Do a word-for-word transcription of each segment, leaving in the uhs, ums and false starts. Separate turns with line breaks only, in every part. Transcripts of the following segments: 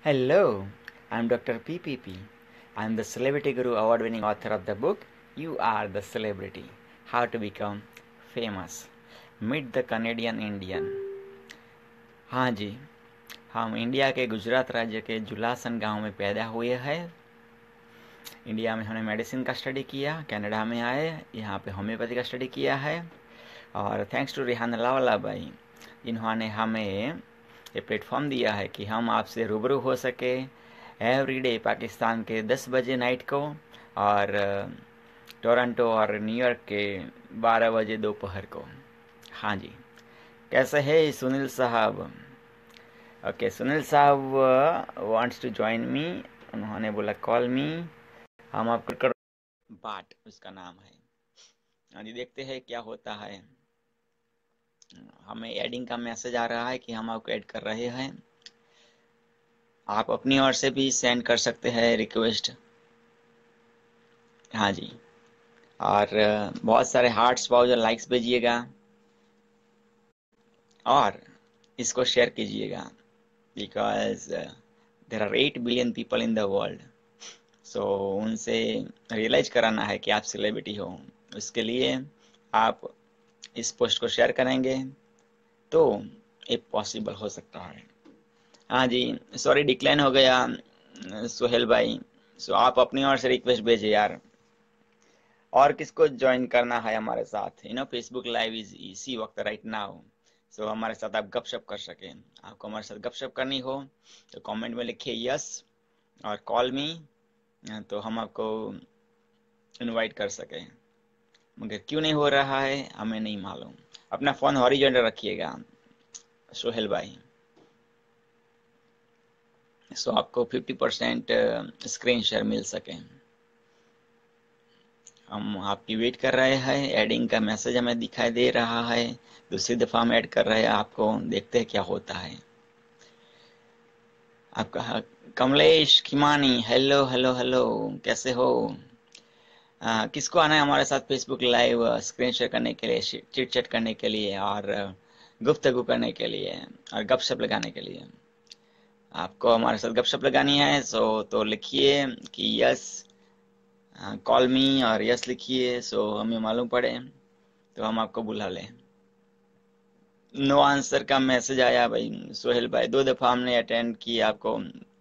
Hello, I'm Doctor P P P. I'm the Celebrity Guru award winning author of the book You Are the Celebrity How to Become Famous. Meet the Canadian Indian. हाँ जी, हम India के गुजरात राज्य के जुलासन गांव में पैदा हुए हैं। इंडिया में हमने मेडिसिन का स्टडी किया, कनाडा में आए, यहाँ पे होम्योपैथी का स्टडी किया है। और थैंक्स टू रिहान लावाला भाई, जिन्होंने हमें ये प्लेटफॉर्म दिया है कि हम आपसे रूबरू हो सके एवरीडे पाकिस्तान के दस बजे नाइट को और टोरंटो और न्यूयॉर्क के बारह बजे दोपहर को। हाँ जी, कैसे है सुनील साहब? ओके, सुनील साहब वांट्स टू ज्वाइन मी, उन्होंने बोला कॉल मी, हम आपको कर बाट उसका नाम है। हाँ जी, देखते हैं क्या होता है। हमें एडिंग का मैसेज आ रहा है कि हम आपको ऐड कर रहे हैं। आप अपनी ओर से भी सेंड कर सकते हैं रिक्वेस्ट। हाँ जी, और बहुत सारे हार्ट्स पाओ जो लाइक्स भेजिएगा और इसको शेयर कीजिएगा, because there are eight billion people in the world. So उनसे रियलाइज कराना है कि आप सेलिब्रिटी हो। उसके लिए आप इस पोस्ट को शेयर करेंगे तो ये पॉसिबल हो सकता है। हाँ जी, सॉरी डिक्लाइन हो गया सोहेल भाई। सो आप अपनी ओर से रिक्वेस्ट भेजिए यार। और किसको ज्वाइन करना है हमारे साथ? You know Facebook live is इसी वक्त राइट नाउ। सो हमारे साथ आप गपशप कर सकें। आपको हमारे साथ गपशप करनी हो तो कमेंट में लिखिए यस और कॉल मी, तो हम आपको इनवाइट कर सकें। मगर क्यों नहीं हो रहा है हमें नहीं मालूम। अपना फोन हॉरिजॉन्टल रखिएगा सोहेल भाई, सो आपको फिफ्टी परसेंट स्क्रीन शेयर मिल सके। हम आपकी वेट कर रहे हैं। एडिंग का मैसेज हमें दिखाई दे रहा है, दूसरी दफा हम ऐड कर रहे हैं आपको, देखते हैं क्या होता है। आपका Kamlesh Khimani, hello hello hello, कैसे हो? आ, किसको आना है हमारे साथ फेसबुक लाइव स्क्रीन शेयर करने के लिए, चिट चैट करने के लिए और गुफ्तगू करने के लिए और गपशप लगाने के लिए? आपको हमारे साथ गपशप लगानी है सो तो लिखिए कि यस कॉल मी और यस लिखिए, सो हमें मालूम पड़े तो हम आपको बुला लें। नो आंसर का मैसेज आया भाई सोहेल भाई, दो दफा हमने अटेंड की आपको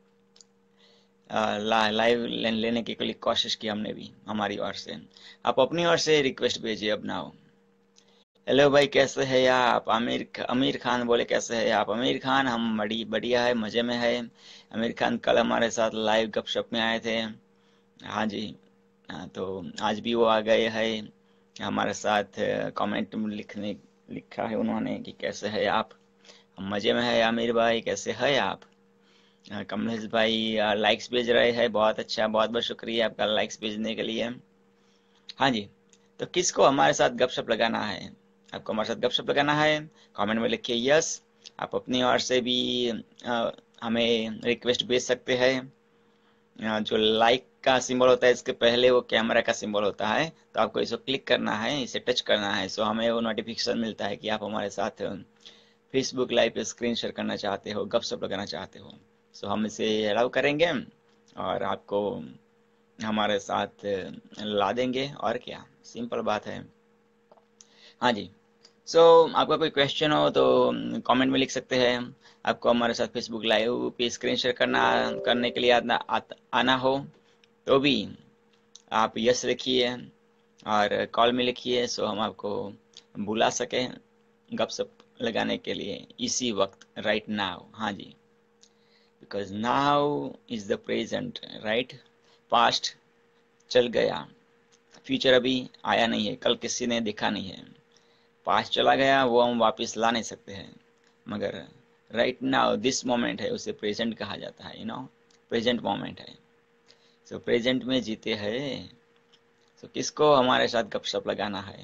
लाइव लेने की लिए कोशिश की हमने भी हमारी ओर से। आप अपनी ओर से रिक्वेस्ट भेजिए अब नाउ। हेलो भाई, कैसे है आप? आमिर अमीर खान बोले कैसे है आप? अमीर खान हम बड़ी बढ़िया है, मजे में है। अमीर खान कल हमारे साथ लाइव गपशप में आए थे। हाँ जी, हाँ, तो आज भी वो आ गए हैं हमारे साथ। कमेंट में लिखने लिखा है उन्होंने कि कैसे है आप? हम मजे में है। आमिर भाई कैसे है आप? हाँ, कमलेश भाई लाइक्स भेज रहे हैं, बहुत अच्छा, बहुत बहुत शुक्रिया आपका लाइक्स भेजने के लिए। हाँ जी, तो किसको हमारे साथ गपशप लगाना है? आपको हमारे साथ गपशप लगाना है, कमेंट में लिखिए यस। आप अपनी ओर से भी आ, हमें रिक्वेस्ट भेज सकते हैं। जो लाइक का सिंबल होता है इसके पहले वो कैमरा का सिंबल होता है, तो आपको इसको क्लिक करना है, इसे टच करना है, सो हमें वो नोटिफिकेशन मिलता है कि आप हमारे साथ फेसबुक लाइव पे स्क्रीन शेयर करना चाहते हो, गपशप लगाना चाहते हो। सो हम इसे अलाउ करेंगे और आपको हमारे साथ ला देंगे, और क्या, सिंपल बात है। हाँ जी, सो so, आपका कोई क्वेश्चन हो तो कमेंट में लिख सकते हैं। आपको हमारे साथ फेसबुक लाइव पे स्क्रीन शेयर करना करने के लिए आना, आना हो तो भी आप यस लिखिए और कॉल में लिखिए, सो हम आपको बुला सकें गपशप लगाने के लिए इसी वक्त राइट नाउ। हाँ जी, because now is the present right. Past चल गया, फ्यूचर अभी आया नहीं है, कल किसी ने देखा नहीं है। पास्ट चला गया वो हम वापस ला नहीं सकते हैं, मगर राइट नाउ दिस मोमेंट है, उसे प्रेजेंट कहा जाता है। यू नो प्रेजेंट मोमेंट है, सो प्रेजेंट में जीते हैं। सो किसको हमारे साथ गपशप लगाना है?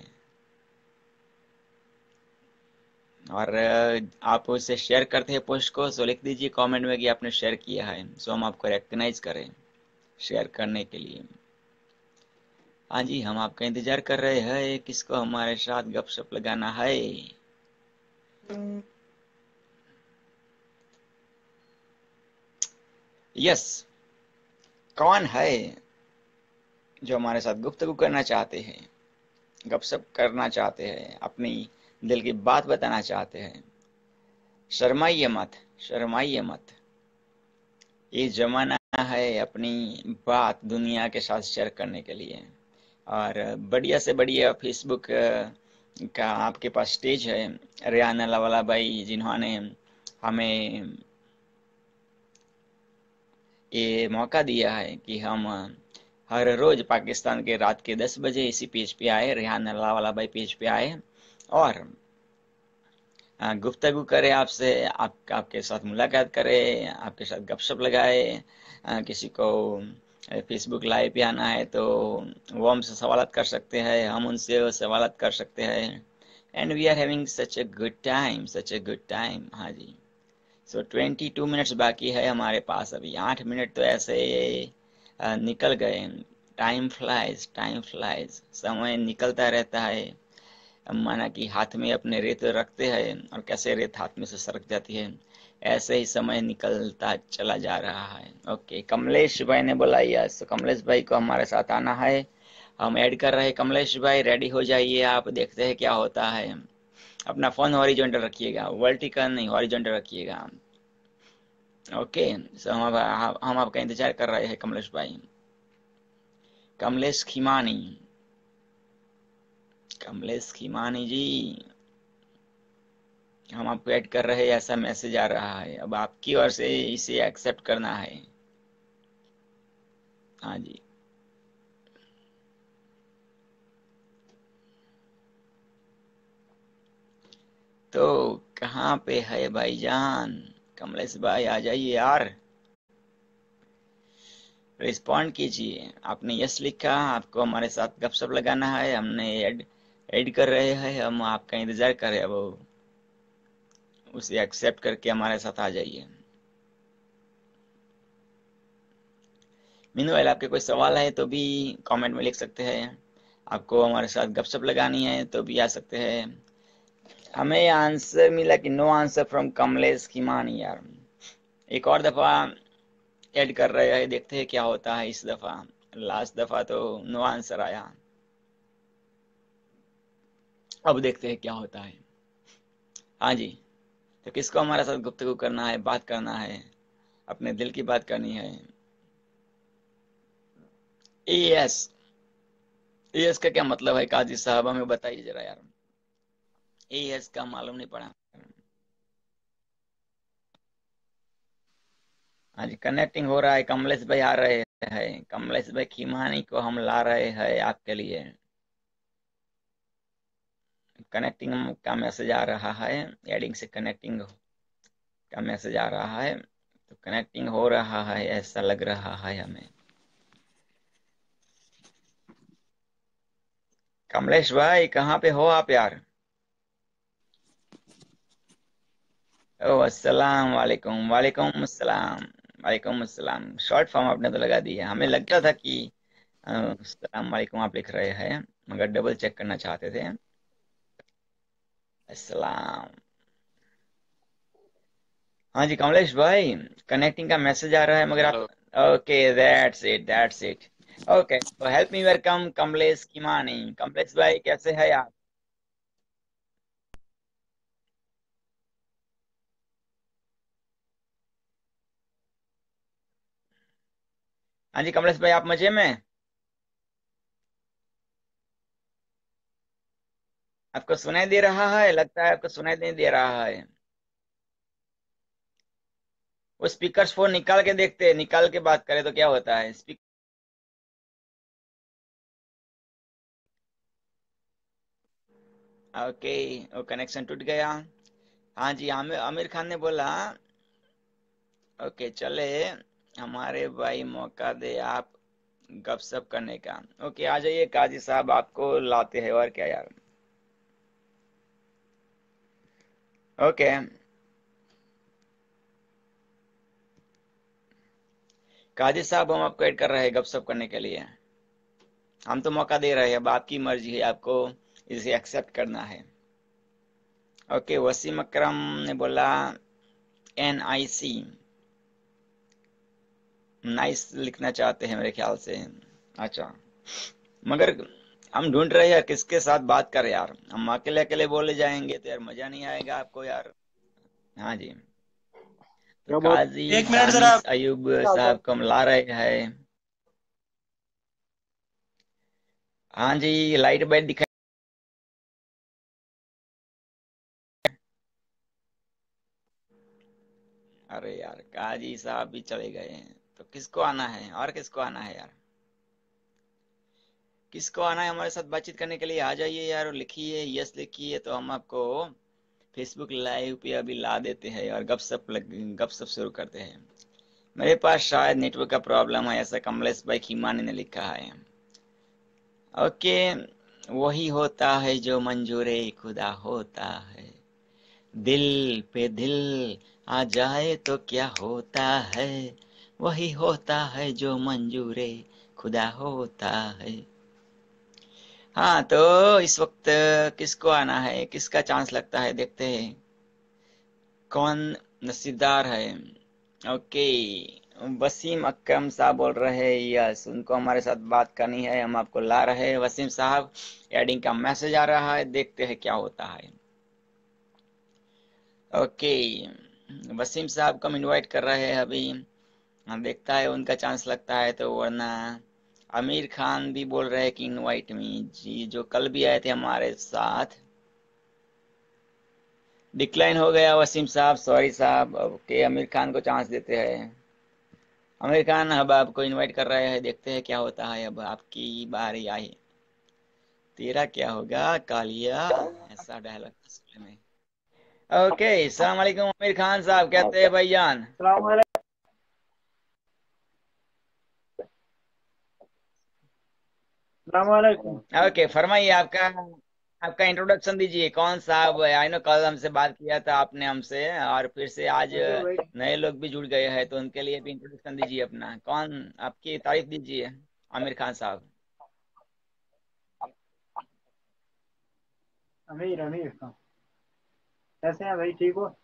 और आप उसे शेयर करते हैं पोस्ट को, सो लिख दीजिए कमेंट में कि आपने शेयर किया है, सो हम आपको रिकग्नाइज करें शेयर करने के लिए। हाँ जी, हम आपका इंतजार कर रहे हैं, किसको हमारे साथ गपशप लगाना है। यस, कौन है जो हमारे साथ गुफ्तगू करना चाहते हैं, गपशप करना चाहते हैं, अपनी दिल की बात बताना चाहते हैं? शर्माइए मत, शर्माइए मत। ये जमाना है अपनी बात दुनिया के साथ शेयर करने के लिए। और बढ़िया से बढ़िया फेसबुक का आपके पास स्टेज है। रेहान अलावाला भाई जिन्होंने हमें ये मौका दिया है कि हम हर रोज पाकिस्तान के रात के दस बजे इसी पेज पे आए, रेहान अलावाला भाई पेज पे आए और अ, गुफ्तगू करे आपसे, आप आपके साथ मुलाकात करे, आपके साथ गपशप लगाए। अ, किसी को फेसबुक लाइव पे आना है तो वो हमसे सवालत कर सकते हैं, हम उनसे सवालत कर सकते हैं। And we are having such a good time, such a good time. हाँ जी। सो ट्वेंटी टू मिनट्स बाकी है हमारे पास अभी। आठ मिनट तो ऐसे अ, निकल गए। टाइम फ्लाइज, टाइम फ्लाइज, समय निकलता रहता है। माना कि हाथ में अपने रेत रखते हैं और कैसे रेत हाथ में से सरक जाती है, ऐसे ही समय निकलता चला जा रहा है। ओके, कमलेश भाई ने बोला यस, तो कमलेश भाई को हमारे साथ आना है, हम ऐड कर रहे हैं। कमलेश भाई रेडी हो जाइए, आप देखते हैं क्या होता है। अपना फोन हॉरिजॉन्टल रखिएगा, वर्टिकल नहीं, हॉरिजॉन्टल रखिएगा। ओके, सो हम हम आपका इंतजार कर रहे हैं कमलेश भाई। कमलेश खीमानी, कमलेश खीमानी जी, हम आपको ऐड कर रहे हैं, ऐसा मैसेज आ रहा है। अब आपकी ओर से इसे एक्सेप्ट करना है। हाँ जी। तो कहाँ पे है भाईजान? कमलेश भाई आ जाइए यार, रिस्पॉन्ड कीजिए। आपने यस लिखा, आपको हमारे साथ गपशप लगाना है, हमने ऐड ऐड कर रहे हैं, हम आपका इंतजार कर रहे हैं। वो उसे एक्सेप्ट करके हमारे साथ आ जाइए। मीनवाइल आपके कोई सवाल है तो भी कमेंट में लिख सकते हैं। आपको हमारे साथ गपशप लगानी है तो भी आ सकते हैं। हमें आंसर मिला कि no answer from Kamlesh Khimani यार। एक और दफा ऐड कर रहे हैं, देखते हैं क्या होता है इस दफा। लास्ट दफा तो नो आंसर आया, अब देखते हैं क्या होता है। हाँ जी। तो किसको हमारे साथ गुफ्तगू करना है, बात करना है, अपने दिल की बात करनी है? यस, यस का क्या मतलब है काजी साहब, हमें बताइए जरा यार। यस का मालूम नहीं पड़ा। हाँ जी, कनेक्टिंग हो रहा है, कमलेश भाई आ रहे हैं। कमलेश भाई खीमानी को हम ला रहे हैं आपके लिए। कनेक्टिंग का मैसेज आ रहा है, एडिंग से कनेक्टिंग का मैसेज आ रहा है, तो कनेक्टिंग हो रहा है ऐसा लग रहा है हमें। कमलेश भाई कहाँ पे हो आप यार? ओ अस्सलाम वालेकुम, वालेकुम अस्सलाम, वालेकुम अस्सलाम। शॉर्ट फॉर्म आपने तो लगा दी है, हमें लगता था कि अ, अस्सलाम वालेकुम आप लिख रहे हैं, मगर डबल चेक करना चाहते थे। अस्सलाम। हाँ जी कमलेश भाई, कनेक्टिंग का मैसेज आ रहा है मगर आप। Okay, that's it, that's it. Okay, तो help me welcome Kamlesh Kimani. Kamlesh भाई कैसे हैं आप? हाँ जी कमलेश भाई, आप मजे में? आपको सुनाई दे रहा है? लगता है आपको सुनाई नहीं दे रहा है। वो स्पीकर फोन निकाल के देखते हैं, निकाल के बात करें तो क्या होता है। स्पीक ओके, वो कनेक्शन टूट गया। हाँ जी, आमिर आमिर खान ने बोला ओके चले, हमारे भाई मौका दे आप गपशप करने का। ओके आ जाइए काजी साहब, आपको लाते हैं और क्या यार। ओके, काजी साहब हम आपको ऐड कर रहे हैं गपशप करने के लिए। हम तो मौका दे रहे हैं, अब आपकी मर्जी है, आपको इसे एक्सेप्ट करना है। ओके, वसीम अकरम ने बोला एन आई सी। नाइस लिखना चाहते हैं मेरे ख्याल से। अच्छा, मगर हम ढूंढ रहे हैं यार किसके साथ बात करें यार। हम अकेले अकेले बोले जाएंगे तो यार मजा नहीं आएगा आपको यार। हाँ जी, तो
क्या बोल।
काजी
एक मिनट जरा।
दानिश अयूब साहब को हम ला रहे हैं। हाँ जी, लाइट बैट दिखाई। अरे यार काजी साहब भी चले गए हैं, तो किसको आना है और किसको आना है यार? किसको आना है हमारे साथ बातचीत करने के लिए? आ जाइए यार और लिखिए, यस लिखिए, तो हम आपको फेसबुक लाइव पे अभी ला देते हैं और गपशप लग गपशप शुरू करते हैं। मेरे पास शायद नेटवर्क का प्रॉब्लम है, ऐसा कमलेश भाई खीमानी ने लिखा है। ओके, वही होता है जो मंजूरे खुदा होता है। दिल पे दिल आ जाए तो क्या होता है, वही होता है जो मंजूरे खुदा होता है। हाँ, तो इस वक्त किसको आना है, किसका चांस लगता है, देखते हैं कौन नसीबदार है। ओके, वसीम अकरम साहब बोल रहे हैं यस, उनको हमारे साथ बात करनी है, हम आपको ला रहे हैं वसीम साहब। एडिंग का मैसेज आ रहा है, देखते हैं क्या होता है। ओके, वसीम साहब को हम इनवाइट कर रहे हैं अभी, हम देखता है उनका चांस लगता है तो, वरना आमिर खान भी बोल रहे हैं कि इनवाइट मी जी, जो कल भी आए थे हमारे साथ। डिक्लाइन हो गया वसीम साहब, सॉरी साहब। ओके, आमिर खान को चांस देते हैं। आमिर खान अब आपको इनवाइट कर रहे हैं, देखते हैं क्या होता है। अब आपकी बारी आई, तेरा क्या होगा कालिया, ऐसा डायलॉग था में। ओके, सलाम वालेकुम आमिर खान साहब, कहते हैं भाईजान।
सलाम वालेकुम। सलाम वालेकुम।
ओके, फरमाइए, आपका आपका इंट्रोडक्शन दीजिए। कौन साहब, आई नो कल हमसे बात किया था आपने हमसे, और फिर से आज
ओके भाई।
नए लोग भी जुड़ गए हैं, तो उनके लिए भी इंट्रोडक्शन दीजिए अपना। कौन, आपकी तारीफ दीजिए आमिर खान साहब।
अमीर अमीर खान। कैसे हैं भाई, ठीक हो?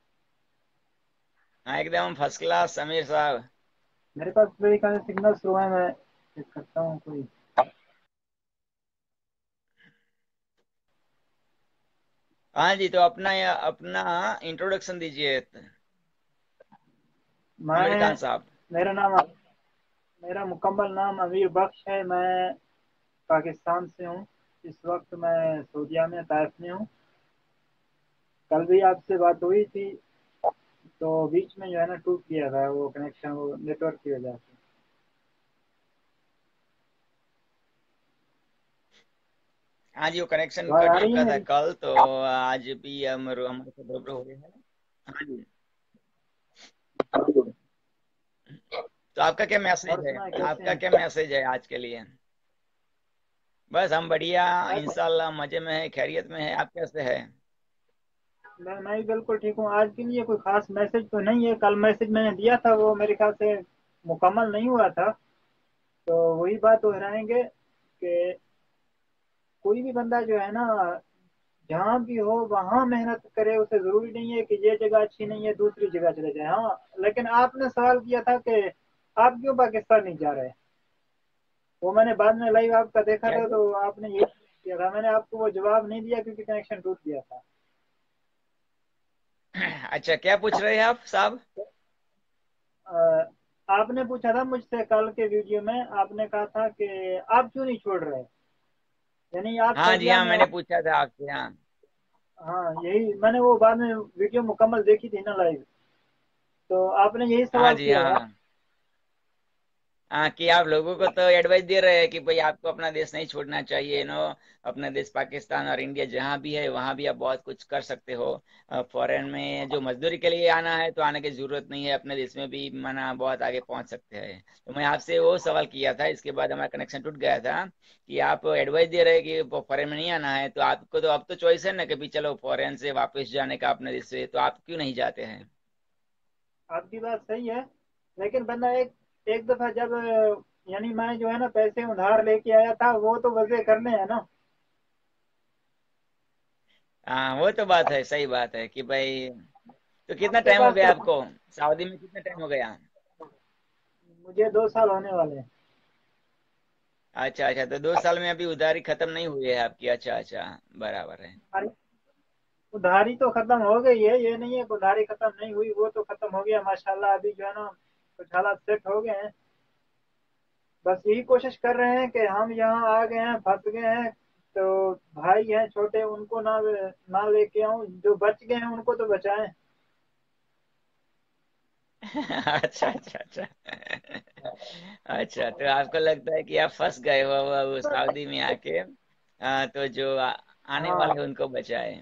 हाँ, एकदम फर्स्ट क्लास आमिर साहब।
मेरे पास भाई का सिग्नल स्लो है, मैं चेक करता हूँ कोई।
हाँ जी, तो अपना अपना इंट्रोडक्शन दीजिए आमिर
मैं
खान साहब।
मेरा नाम मेरा मुकम्मल नाम अमीर बख्श है। मैं पाकिस्तान से हूँ। इस वक्त मैं सऊदीया में ताइफ में हूँ। कल भी आपसे बात हुई थी, तो बीच में जो है ना टूट गया था वो कनेक्शन, वो नेटवर्क की वजह से।
हाँ जी, वो कनेक्शन
आवाज
कट
आ रही है
चुका था
मेरी?
कल, तो आज भी हम हमारे साथ रूबरू हो रहे हैं। हाँ जी, तो आपका क्या
और
मैसेज है,
सुना कैसे
आपका
हैं?
क्या मैसेज है आज के लिए? बस हम बढ़िया,
आज
इंशाल्लाह मजे में है, खैरियत में है। आप कैसे है?
मैं मैं भी बिल्कुल ठीक हूँ। आज के लिए कोई खास मैसेज तो नहीं है। कल मैसेज मैंने दिया था, वो मेरे ख्याल से मुकम्मल नहीं हुआ था। तो वही बात दोहराएंगे कि कोई भी बंदा जो है ना, जहाँ भी हो वहाँ मेहनत करे। उसे जरूरी नहीं है कि ये जगह अच्छी नहीं है दूसरी जगह चले जाए। हाँ, लेकिन आपने सवाल किया था कि आप क्यों पाकिस्तान नहीं जा रहे। वो मैंने बाद में लाइव आपका देखा
क्या
था,
जी?
तो आपने ये किया था। मैंने आपको वो जवाब नहीं दिया क्योंकि कनेक्शन टूट गया था।
अच्छा, क्या पूछ रहे हैं आप साहब?
अ, आपने पूछा था मुझसे कल के वीडियो में, आपने कहा था कि आप क्यों नहीं छोड़ रहे, यानी आप
हाँ जी,
सऊदीया
हाँ,
में।
मैंने पूछा था आपसे, हाँ।
हाँ, यही मैंने वो बाद में वीडियो मुकम्मल देखी थी ना लाइव, तो आपने यही
हाँ
सवाल
जी,
किया था।
हाँ, हाँ, कि आप लोगों को तो एडवाइस दे रहे हैं कि भाई आपको अपना देश नहीं छोड़ना चाहिए, नो। अपना देश पाकिस्तान और इंडिया जहाँ भी है वहाँ भी आप बहुत कुछ कर सकते हो। फॉरेन में जो मजदूरी के लिए आना है तो आने की जरूरत नहीं है, अपने देश में भी मना बहुत आगे पहुंच सकते हैं। तो मैं आपसे वो सवाल किया था, इसके बाद हमारा कनेक्शन टूट गया था, कि आप एडवाइस दे रहे हैं कि फॉरेन में नहीं आना है, तो आपको तो अब तो चॉइस है ना कि भी चलो फॉरेन से वापस जाने का अपने देश से, तो आप क्यों नहीं जाते हैं?
आपकी बात सही है, लेकिन बंदा एक एक दफा जब, यानी मैं जो है ना पैसे उधार लेके आया था, वो तो वजह करने हैं ना।
हाँ, वो तो बात है, सही बात है कि भाई। तो कितना
आपके
टाइम हो
पास तो
गया आपको सऊदी में, कितना टाइम हो गया?
मुझे दो साल होने वाले हैं।
अच्छा अच्छा, तो दो साल में अभी उधारी खत्म नहीं हुई है आपकी? अच्छा अच्छा, बराबर है।
अरे, उधारी तो खत्म हो गई है, ये नहीं है कि उधारी खत्म नहीं हुई, वो तो खत्म हो गया माशाल्लाह। अभी जो है ना कुछ हालात सेट हो गए हैं। बस यही कोशिश कर रहे हैं कि हम यहाँ आ गए हैं, फंस गए हैं, तो भाई हैं छोटे, उनको ना ना लेके आऊं, जो बच गए हैं उनको तो बचाएं।
अच्छा अच्छा अच्छा। अच्छा, तो आपको लगता है कि आप फंस गए हो वो वो सऊदी में आके, आ, तो जो आ, आने
हाँ,
वाले उनको बचाए।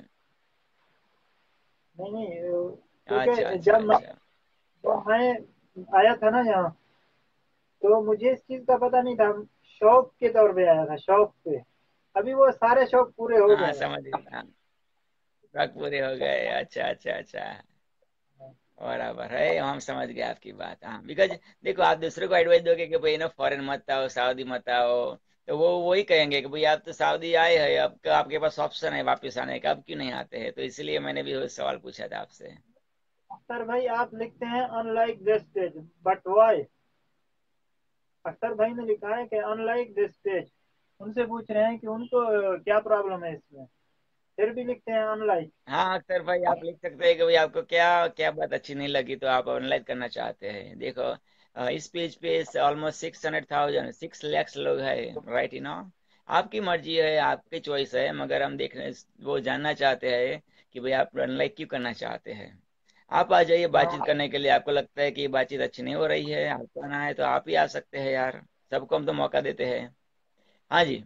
नहीं नहीं,
अच्छा
क्योंकि
अच्छा
जब मैं
अच्छा।
जब मैं आया था ना यहाँ, तो मुझे इस चीज का पता नहीं था। शौक के तौर पे आया था, शौक पे। अभी वो सारे शौक पूरे हो
हाँ
गए हैं।
समझ गया, शौक पूरे हो गए। अच्छा अच्छा अच्छा, बराबर है, हम समझ गए आपकी बात। हाँ, बिकॉज देखो, आप दूसरे को एडवाइस दोगे कि भाई ना फॉरेन मत आओ, सऊदी मत आओ, तो वो वही कहेंगे कि भाई आप तो सऊदी आए हैं, अब का आपके पास ऑप्शन है वापस आने का, अब क्यों नहीं आते हैं? तो इसलिए मैंने भी वो सवाल पूछा था आपसे।
अख्तर भाई आप लिखते हैं unlike this page, but why? Akhtar भाई ने लिखा है कि अनलाइक दिस पेज। उनसे पूछ रहे हैं कि उनको अ, क्या प्रॉब्लम है इसमें, फिर भी लिखते हैं अनलाइक।
हाँ अख्तर भाई, आप लिख सकते हैं कि भाई आपको क्या क्या बात अच्छी नहीं लगी तो आप ऑनलाइन करना चाहते हैं। देखो, अ, इस पेज पे almost six hundred thousand, six lakhs लोग हैं, राइट, यू नो। आपकी मर्जी है, आपकी चॉइस है, मगर हम देख रहे वो जानना चाहते हैं कि भाई आप ऑनलाइन क्यों करना चाहते हैं। आप आ जाइए बातचीत
हाँ
करने के लिए। आपको लगता है कि ये बातचीत अच्छी नहीं हो रही है, आपको आना है तो आप ही आ सकते हैं यार, सबको हम तो मौका देते हैं। हाँ जी।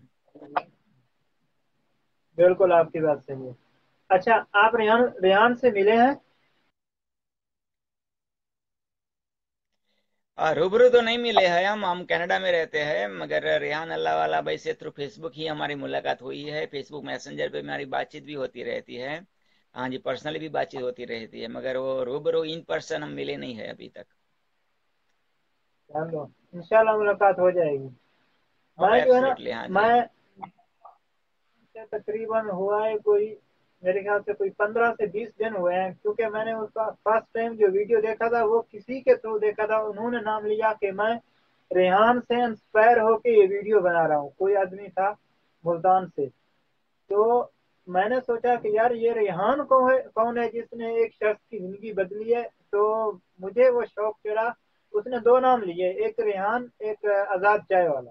बिल्कुल, आपकी बात सही है। अच्छा, आप रेहान रेहान से मिले हैं?
आ, रूबरू तो नहीं मिले हैं, हम हम कनाडा में रहते हैं, मगर रेहान अल्लाह वाला भाई से थ्रू फेसबुक ही हमारी मुलाकात हुई है। फेसबुक मैसेंजर पे हमारी बातचीत भी होती रहती है। हाँ जी, पर्सनली भी बातचीत होती रहती है, मगर वो रूबरू इन पर्सन हम मिले नहीं है अभी तक।
ध्यान दो, इंशाल्लाह मुलाकात हो जाएगी।
ओ
मैं जो है ना,
एब्सोल्युटली, हाँ जी।
मैं से तकरीबन हुआ है कोई, मेरे ख्याल से कोई पंद्रह से बीस दिन हुए हैं, क्योंकि मैंने उसका फर्स्ट टाइम जो वीडियो देखा था वो किसी के थ्रू देखा था। उन्होंने नाम लिया कि मैं रेहान से इंस्पायर होके ये वीडियो बना रहा हूँ, कोई आदमी था मुल्तान से। तो मैंने सोचा कि यार ये रेहान कौन है, कौन है जिसने एक शख्स की जिंदगी बदली है। तो मुझे वो शौक चढ़ा। उसने दो नाम लिए, एक रेहान, एक आजाद चाय वाला।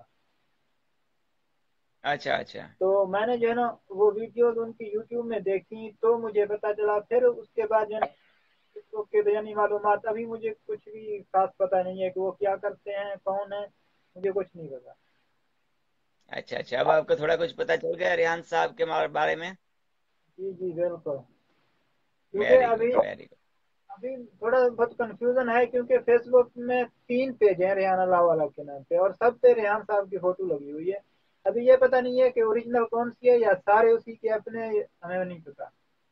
अच्छा अच्छा
तो मैंने जो है ना वो वीडियोस उनकी यूट्यूब में देखी, तो मुझे पता चला। फिर उसके बाद जो है ना फेसबुक के बयानी मालूमात, अभी मुझे कुछ भी खास पता नहीं है कि वो क्या करते हैं, कौन है, मुझे कुछ नहीं पता।
अच्छा अच्छा, अब आपको थोड़ा कुछ पता चल गया रेहान साहब के बारे बारे में।
जी जी बिल्कुल। क्योंकि
वेरी
अभी
गुड वेरी गुड।
अभी थोड़ा बहुत कंफ्यूजन है, क्योंकि फेसबुक में तीन पेज हैं रेहान अल्लाहवाला के नाम पे, और सब पे रेहान साहब की फोटो लगी हुई है। अभी ये पता नहीं है कि ओरिजिनल कौन सी है या सारे उसी के अपने, हमें नहीं पता।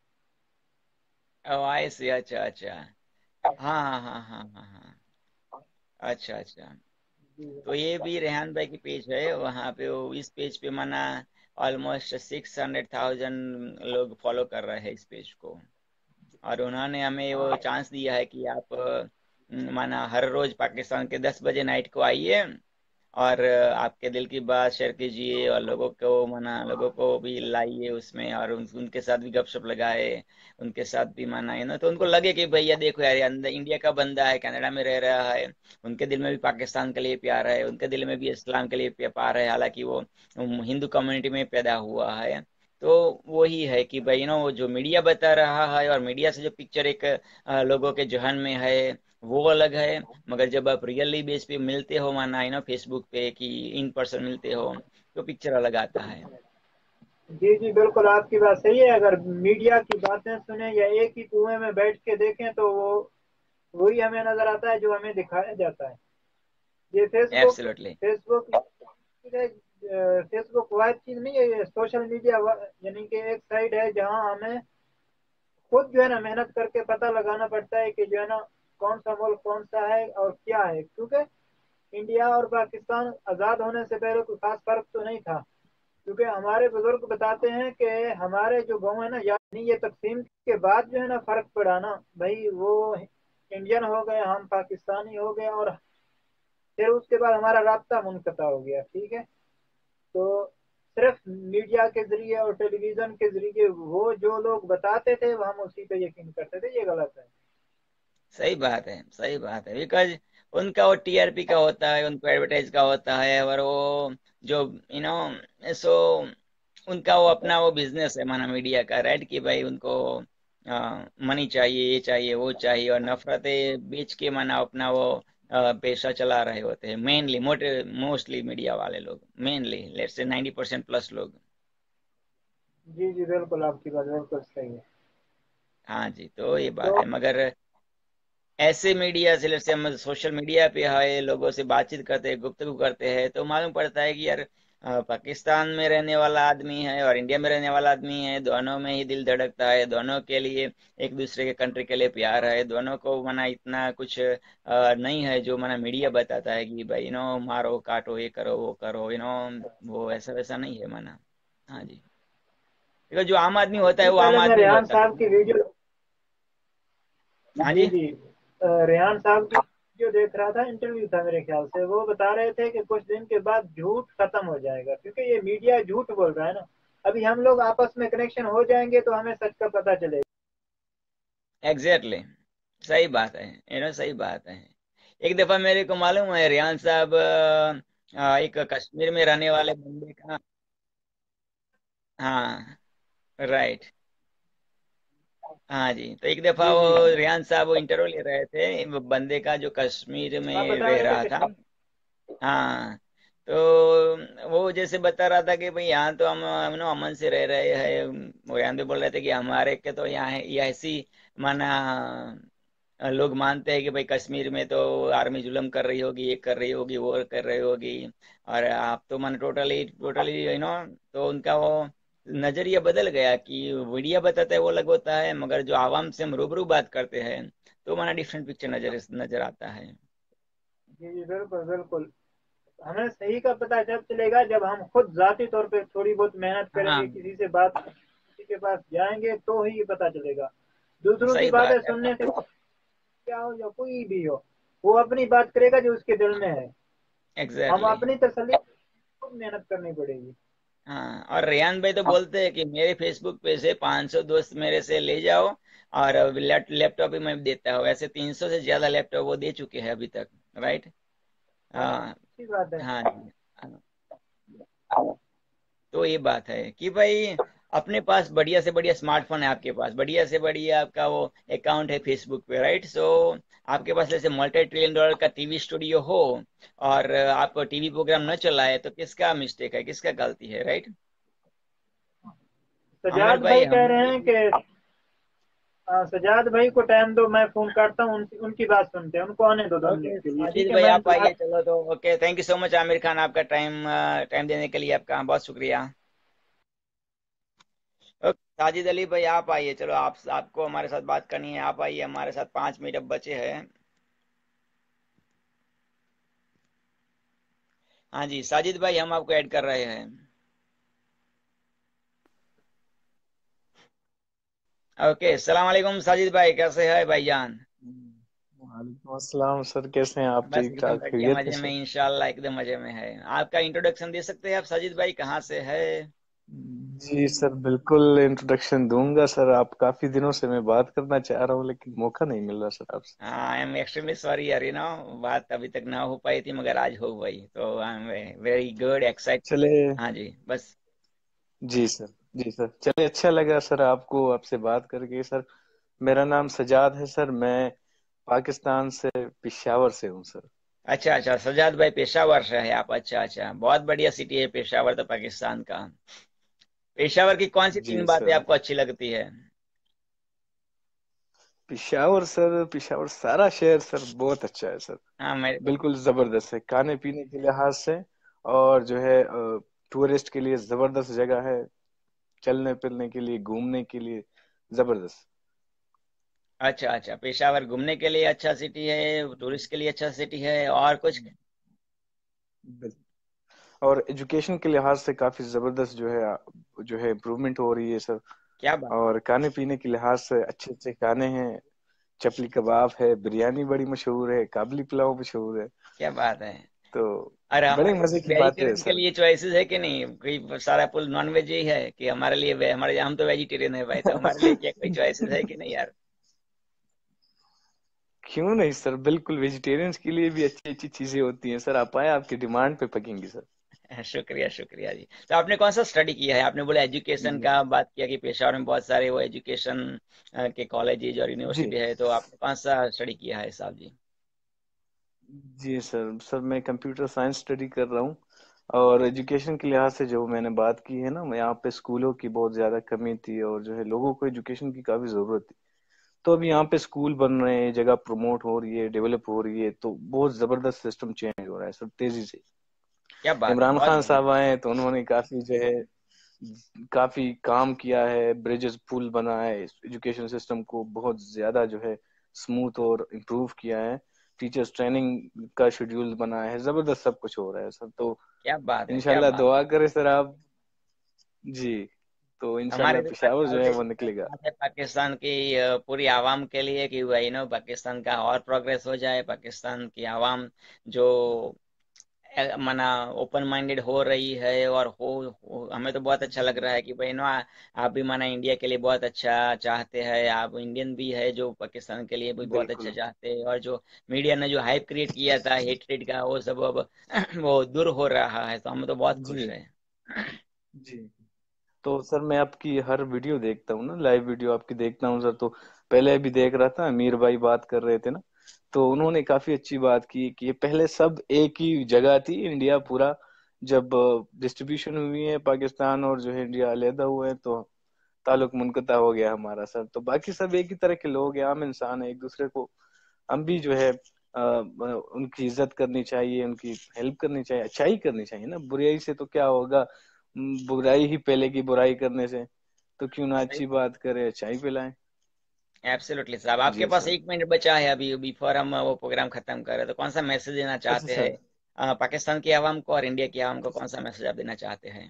ओ आई सी, अच्छा अच्छा। हाँ हाँ हाँ हाँ हाँ हाँ। अच्छा अच्छा,
जी
तो ये भी रेहान भाई की पेज है, वहाँ पे वो इस पेज पे माना ऑलमोस्ट सिक्स हंड्रेड थाउजेंड लोग फॉलो कर रहे हैं इस पेज को। और उन्होंने हमें वो चांस दिया है कि आप अ, माना हर रोज पाकिस्तान के दस बजे नाइट को आइए, और अ, आपके दिल की बात शेयर कीजिए, और लोगों को माना लोगों को भी लाइए उसमें, और उन, उनके साथ भी गपशप लगाए, उनके साथ भी माना है ना, तो उनको लगे कि भैया देखो यार, ये अंदर इंडिया का बंदा है, कनाडा में रह रहा है, उनके दिल में भी पाकिस्तान के लिए प्यार है, उनके दिल में भी इस्लाम के लिए प्यार है, हालांकि वो उम, हिंदू कम्युनिटी में पैदा हुआ है। तो वही है कि भाई यू नो वो जो मीडिया बता रहा है, और मीडिया से जो पिक्चर एक अ, लोगों के जहन में है वो अलग है, मगर जब आप रियली बेस पे मिलते हो, माना है ना फेसबुक पे कि इन पर्सन मिलते हो, तो पिक्चर अलग आता है।
जी जी बिल्कुल, आपकी बात सही है। अगर मीडिया की बातें सुने या एक ही कुएं में बैठ के देखें, तो वो वही हमें नजर आता है जो हमें दिखाया जाता है। ये Facebook
absolutely.
Facebook Facebook vibe चीज नहीं है, ये सोशल मीडिया यानी कि एक साइड है जहां हमें खुद जो है ना मेहनत करके पता लगाना पड़ता है कि जो है ना कौन सा मुल्क कौन सा है और क्या है। क्योंकि इंडिया और पाकिस्तान आजाद होने से पहले कोई खास फर्क तो नहीं था। क्योंकि हमारे बुजुर्ग बताते हैं कि हमारे जो गाँव है ना, यानी ये तकसीम के बाद जो है ना फर्क पड़ा ना भाई, वो इंडियन हो गए, हम पाकिस्तानी हो गए। और फिर उसके बाद हमारा राब्ता मुनक़ता हो गया, ठीक है। तो सिर्फ मीडिया के जरिए और टेलीविजन के जरिए वो जो लोग बताते थे वो हम उसी पे यकीन करते थे, ये गलत है।
सही बात है, सही बात है, बिकॉज उनका वो टीआरपी का होता है, उनको एडवर्टाइज का होता है, और वो जो यू नो सो उनका वो अपना वो बिजनेस है माना मीडिया का, राइट, कि भाई उनको मनी चाहिए, ये चाहिए, वो चाहिए, और नफरतें बेच के माना अपना वो अ, पैसा चला रहे होते हैं, मेनली मोटे मोस्टली मीडिया वाले लोग, mainly let's say ninety percent plus लोग।
जी जी बिल्कुल, आपकी बात बिल्कुल सही है।
हाँ जी, तो ये बात
तो
है, मगर ऐसे मीडिया से जैसे हम सोशल मीडिया पे है, लोगों से बातचीत करते हैं, गुफ्तगू करते हैं, तो मालूम पड़ता है कि यार अ, पाकिस्तान में रहने वाला आदमी है और इंडिया में रहने वाला आदमी है, दोनों में ही दिल धड़कता है, दोनों के लिए एक दूसरे के कंट्री के लिए प्यार है, दोनों को मना इतना कुछ अ, नहीं है जो मना मीडिया बताता है कि भाई यू नो मारो काटो, ये करो वो करो, यू नो वो ऐसा वैसा नहीं है मना। हाँ जी, देखो जो आम आदमी होता है
जी,
वो आम
पहले मैं
आदमी
रेहान
होता है।
साहब की वीडियो,
हाँ
जी
जी।
जी, अ, रेहान साहब की वीडियो देख रहा था, इंटरव्यू था मेरे ख्याल से, वो बता रहे थे कि कुछ दिन के बाद झूठ खत्म हो जाएगा, क्योंकि ये मीडिया झूठ बोल रहा है ना। अभी हम लोग आपस में कनेक्शन हो जाएंगे तो हमें सच का पता चलेगा।
Exactly exactly. सही बात है, यू नो सही बात है। एक दफा मेरे को मालूम है रियान साहब अ, अ, एक कश्मीर में रहने वाले बंदे का, हाँ, राइट, हाँ जी, तो एक दफा
जी
वो
जी,
रियान साहब वो इंटरव्यू ले रहे थे वो बंदे का जो कश्मीर
आप
में
बता
रह
रहे थे
रहा था।
कि
हाँ, तो वो जैसे बता रहा था कि भाई यहाँ तो हम हम नो अमन से रह रहे हैं, वो यहाँ पे बोल रहे थे कि हमारे के तो यहाँ है- ये ऐसी माना अ, लोग मानते हैं कि भाई कश्मीर में तो आर्मी जुल्म कर रही होगी, ये कर रही होगी, वो कर रही होगी, और आप तो मन टोटली टोटली यू नो, तो उनका वो नजरिया बदल गया कि मीडिया बताता है वो अलग होता है, मगर जो आवाम से हम रूबरू बात करते हैं तो माना डिफरेंट पिक्चर नजर नजर आता है।
जी जी बिल्कुल बिल्कुल। हमें सही का पता जब चलेगा जब हम खुद जाती तौर पे थोड़ी बहुत मेहनत करेंगे,
हाँ,
किसी से बात, किसी के पास जाएंगे तो ही ये पता चलेगा। दूसरों की
सही बात
बातें
है।
सुनने से क्या हो या कोई भी हो, वो अपनी बात करेगा जो उसके दिल में है। हम
एग्जैक्टली exactly.
अपनी तसल्ली खुद मेहनत करनी पड़ेगी।
हाँ, और रेहान भाई तो बोलते हैं कि मेरे फेसबुक पे से पाँच सौ दोस्त मेरे से ले जाओ, और लैप, लैपटॉप भी मैं देता हूँ, ऐसे तीन सौ से ज्यादा लैपटॉप वो दे चुके हैं अभी तक, राइट।
हाँ,
हाँ,
अच्छी बात है।
हाँ जी, हाँ, तो ये बात है कि भाई अपने पास बढ़िया से बढ़िया स्मार्टफोन है, आपके पास बढ़िया से बढ़िया आपका वो अकाउंट है फेसबुक पे, राइट, सो आपके पास जैसे मल्टी ट्रिलियन डॉलर का टीवी स्टूडियो हो और आपको टीवी प्रोग्राम न चलाए तो किसका मिस्टेक है, किसका गलती है, राइट। आमिर
सजाद
भाई
भाई कह
हम
रहे हैं कि हाँ, सजाद भाई को टाइम दो, मैं फोन करता हूँ, उनकी उनकी बात सुनते हैं, उनको आने दो दो मिनट
ओके
के लिए, ठीक
साजिद
है।
भाई
मैं
आप आइए,
इंतजार।
चलो तो okay, thank you so much Aamir Khan, आपका टाइम टाइम देने के लिए आपका बहुत शुक्रिया। ओके साजिद अली भाई आप आइए, चलो आप आपको हमारे साथ बात करनी है, आप आइए हमारे साथ, पाँच मिनट अब बचे हैं। हाँ जी साजिद भाई, हम आपको ऐड कर रहे हैं। ओके, सलाम वालेकुम साजिद भाई, कैसे है भाईजान?
वालेकुम अस्सलाम सर, कैसे हैं आप?
बस
ठीक
एकदम
ठाक
बढ़िया
खैरियत है
मजे में,
सर?
इंशाल्लाह एकदम मजे में है। आपका इंट्रोडक्शन दे सकते हैं आप साजिद भाई, कहाँ से है?
जी सर, बिल्कुल इंट्रोडक्शन दूंगा सर। आप काफी दिनों से मैं बात करना चाह रहा हूँ लेकिन मौका नहीं मिल रहा सर आपसे।
आई एम एक्सट्रीमली सॉरी यार, यू नो बात अभी तक ना हो पाई थी मगर आज हो गई, तो I am very good excite.
चले।
हाँ जी, बस।
जी सर। जी सर, चले, अच्छा लगा सर आपको आपसे बात करके सर। मेरा नाम सजाद है सर, मैं पाकिस्तान से पिशावर से हूँ सर।
अच्छा अच्छा, सजाद भाई पेशावर से है आप, अच्छा अच्छा, बहुत बढ़िया सिटी है पेशावर तो पाकिस्तान का। पेशावर की कौन सी तीन
जी
बातें
सर।
आपको अच्छी लगती है?
पिशावर सर, पिशावर सारा शहर सर बहुत अच्छा है सर।
हाँ मेरे को।
बिल्कुल जबरदस्त है खाने पीने के लिहाज से, और जो है टूरिस्ट के लिए जबरदस्त जगह है, चलने फिरने के लिए, घूमने के लिए जबरदस्त।
अच्छा अच्छा, पेशावर घूमने के लिए अच्छा सिटी है, टूरिस्ट के लिए अच्छा सिटी है, और कुछ?
बिल- और एजुकेशन के लिहाज से काफी जबरदस्त जो है, जो है इम्प्रूवमेंट हो रही है सर।
क्या बात है।
और खाने पीने के लिहाज से अच्छे अच्छे खाने हैं, चपली कबाब है, बिरयानी बड़ी मशहूर है, काबली पुलाव मशहूर है।
क्या बात है।
तो
और
बड़े
हमारे
मजे की बातें है
वेजिटेरियन के
सर।
लिए चॉइसेस है कि नहीं, कोई सारा पुल नॉन वेज ही है कि हमारे लिए वे- हमारे हम तो वेजिटेरियन है भाई, तो हमारे लिए क्या कोई चॉइसेस है कि नहीं यार?
क्यों नहीं सर, बिल्कुल वेजिटेरियंस के लिए भी अच्छी अच्छी चीजें होती हैं सर, आप आए, आपकी डिमांड पे पकेंगी सर।
शुक्रिया शुक्रिया जी। तो आपने कौन सा स्टडी किया है? आपने बोला एजुकेशन
जी
का बात किया कि पेशावर में बहुत सारे वो एजुकेशन के कॉलेजेज और
जी
यूनिवर्सिटी है, तो आपने कौन सा स्टडी किया है साहब जी?
जी सर सर मैं कंप्यूटर साइंस स्टडी कर रहा हूँ। और एजुकेशन के लिहाज से जो मैंने बात की है ना, यहाँ पे स्कूलों की बहुत ज्यादा कमी थी और जो है लोगों को एजुकेशन की काफी जरूरत थी। तो अभी यहाँ पे स्कूल बन रहे हैं, जगह प्रमोट हो रही है, डेवलप हो रही है, तो बहुत जबरदस्त सिस्टम चेंज हो रहा है सर, तेजी से।
क्या बात है,
इमरान
बहुत
खान
बढ़िया।
साहब आए हैं, तो उन्होंने काफी जो है काफी काम किया है, ब्रिजेस पुल बना है, एजुकेशन सिस्टम को बहुत ज्यादा जो है स्मूथ और इम्प्रूव किया है। टीचर्स ट्रेनिंग का शेड्यूल बना है, जबरदस्त सब कुछ हो रहा है सर। तो
क्या बात है, क्या
इंशाल्लाह
बात है।
दुआ करें सर आप। जी। तो
हमारे
इंशाल्लाह
भी
पेशावर जो है वो
पाकिस्तान
निकलेगा।
है, पाकिस्तान की अ, पूरी आवाम के लिए कि वही नो पाकिस्तान का और प्रोग्रेस हो जाए, पाकिस्तान की आवाम जो अ, मना ओपन माइंडेड हो रही है और हो, हो हमें तो बहुत अच्छा लग
जी
रहा है कि भाई नो आ- आप भी माना इंडिया के लिए बहुत अच्छा चाहते हैं, आप इंडियन भी है जो पाकिस्तान के लिए भी बहुत अच्छा
बिल्कुल।
चाहते हैं, और जो मीडिया ने जो हाइप क्रिएट किया था हेट्रेड का वो सब अब वो दूर हो रहा है, तो हम तो बहुत खुश
जी
हैं।
जी। तो सर मैं आपकी हर वीडियो देखता हूँ ना, लाइव वीडियो आपकी देखता हूँ सर। तो पहले भी देख रहा था, अमीर भाई बात कर रहे थे ना, तो उन्होंने काफी अच्छी बात की कि ये पहले सब एक ही जगह थी, इंडिया पूरा। जब डिस्ट्रीब्यूशन हुई है पाकिस्तान और जो है इंडिया अलहदा हुए हैं, तो ताल्लुक मुनक़ता हो गया हमारा सर। तो बाकी सब एक ही तरह के लोग हैं, आम इंसान है, एक दूसरे को हम भी जो है अ, उनकी इज्जत करनी चाहिए, उनकी हेल्प करनी चाहिए, अच्छाई करनी चाहिए ना, बुराई से तो क्या होगा। हम्म, बुराई ही पहले की बुराई करने से, तो क्यों ना
सही
अच्छी
बात।
बात करे, अच्छाई फैलाएं।
एब्सोल्युटली साहब, आपके
जी
पास
सर।
एक मिनट बचा है अभी बिफोर हम वो प्रोग्राम खत्म करें, तो कौन सा मैसेज देना
अच्छा
चाहते हैं
सर।
अ, पाकिस्तान की आवाम को और इंडिया की आवाम को? कौन सा मैसेज आप देना चाहते हैं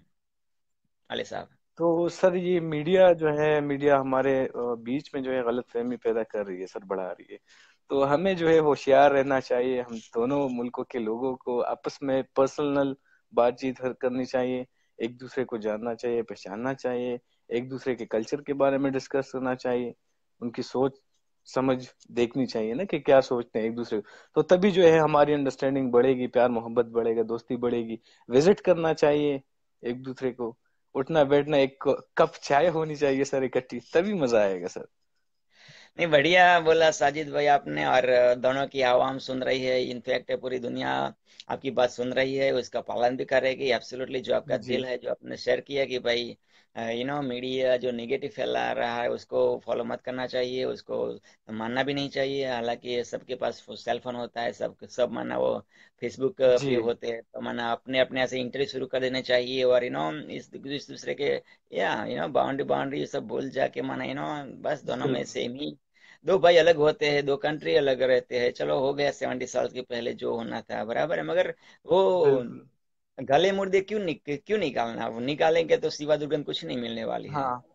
अली साहब?
तो सर ये मीडिया जो है, मीडिया हमारे अ, बीच में जो है गलत फहमी पैदा कर रही है सर, बढ़ा रही है। तो हमें जो है होशियार रहना चाहिए, हम दोनों मुल्कों के लोगों को आपस में पर्सनल बातचीत हर करनी चाहिए, एक दूसरे को जानना चाहिए, पहचानना चाहिए, एक दूसरे के कल्चर के बारे में डिस्कस करना चाहिए, उनकी सोच समझ देखनी चाहिए ना कि क्या सोचते हैं एक दूसरे को। तो तभी जो है हमारी अंडरस्टैंडिंग बढ़ेगी, प्यार मोहब्बत बढ़ेगा, दोस्ती बढ़ेगी। विजिट करना चाहिए एक दूसरे को, उठना बैठना, एक कप चाय होनी चाहिए सर इकट्ठी, तभी मजा आएगा सर।
नहीं, बढ़िया बोला साजिद भाई आपने, और दोनों की आवाम सुन रही है, इनफैक्ट पूरी दुनिया आपकी बात सुन रही है, उसका पालन भी करेगी एब्सोल्युटली। जो आपका
जी
दिल है, जो आपने शेयर किया कि भाई यू नो मीडिया जो नेगेटिव फैला रहा है उसको फॉलो मत करना चाहिए, उसको मानना भी नहीं चाहिए। हालांकि सबके पास सेल फोन होता है, सब सब माना वो फेसबुक पे
जी
होते हैं, तो माना अपने अपने ऐसे इंटरेस्ट शुरू कर देने चाहिए, और यू नो इस इस दूसरे के या यू नो बाउंड्री बाउंड्री ये सब भूल जाके माना यू नो बस दोनों में
बिल्कुल।
सेम ही। दो भाई अलग होते हैं, दो कंट्री अलग रहते हैं, चलो हो गया सेवेंटी साल के पहले जो होना था बराबर है, मगर वो
बिल्कुल।
गले मुर्दे क्यों निक, क्यों निकालना? वो निकालेंगे तो सिवा दुर्गंध कुछ नहीं मिलने वाली है।
हाँ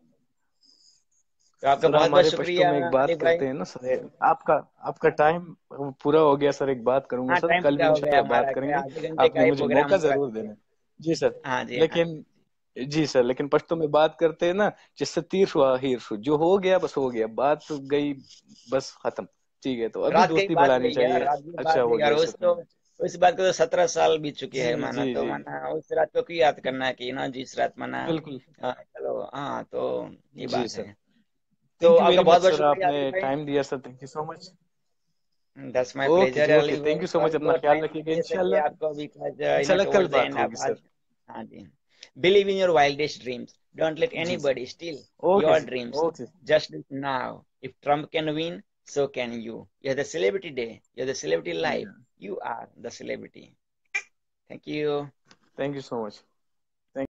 तो आपका
सर,
बहुत बहुत
हमारे पश्तो
शुक्रिया
में एक
अली
बात
भाई।
करते हैं ना सर, आपका आपका टाइम पूरा हो गया सर। एक बात करूंगा
हाँ,
सर,
टाइम
कल
पूरा
भी
हो गया
इंशाल्लाह बात
हमारा, क्या
करेंगे।
आधे घंटे का
आपने
ही
मुझे
प्रोग्राम
मौका
हम
जरूर
रखते हैं।
देना। जी सर।
हाँ जी, हाँ
लेकिन
जी।
जी सर, लेकिन पश्तो में बात करते हैं ना, जिससे तीर हुआ हीर हु, जो हो गया बस हो गया, बात तो गई, बस खत्म। ठीक है, तो अभी
रात गई
दोस्ती
बात
बढ़ानी
गई यार,
चाहिए।
रात गई बात
अच्छा हो
गई यार,
गया
उस
सर।
तो उस बात को तो सत्रह साल बीत चुके
जी
हैं माना,
जी
तो
जी।
माना उस रात को क्यों याद करना है कि ना जिस रात माना
बिल्कुल।
हाँ, चलो हाँ, तो ये
जी
बात
सर।
है। तो
थैंक यू
आपका
वेरी
बहुत
मच
बहुत
सर,
शुक्रिया
आपने
अली भाई।
टाइम दिया sir, thank you so much.
That's my
okay
pleasure
जी, ओके,
अली
थैंक
भाई,
यू सो मच,
सॉरी
अपना
फॉर
ख्याल
टाइम
रखिएगा
दे सके
इंशाल्लाह।
आपको, बिकॉज यू नो
इंशाल्लाह कल
टुवर्ड्स द
बात
एंड आप
होगी सर।
आज। हाँ जी। Believe in your wildest dreams, don't let
जी sir.
Anybody still
okay
your
जी।
Dreams,
okay.
Just now if Trump can win, so can you. You're the celebrity day, you're the celebrity life, you are the celebrity. Thank you.
Thank you so much.